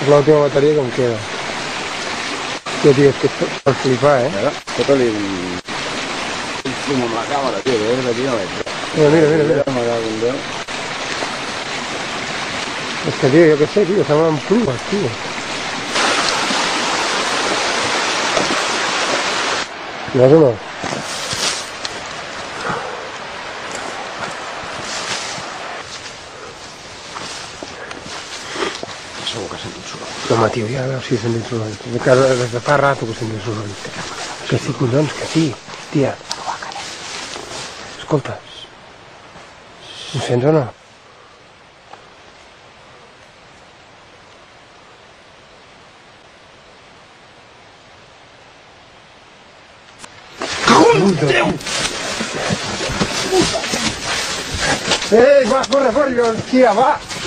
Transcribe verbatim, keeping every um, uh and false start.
l'última bateria que em queda. Ja, tio, és que per flipar, eh? Mira, fota-li un... un fum amb la càmera, tio, que és aquí no veig. Mira, mira, mira, mira. Me cago en Déu. És que, tio, jo què sé, tio, semblen plumes, tio. No és o no? Segur que sento un soroll. No, home, tio, ja veus si he sentit soroll. Des de fa rato que he sentit soroll. Que sí, collons, que sí, hòstia. Escolta, ho sents o no? Déu! Ei, va, corre, corre, tia, va!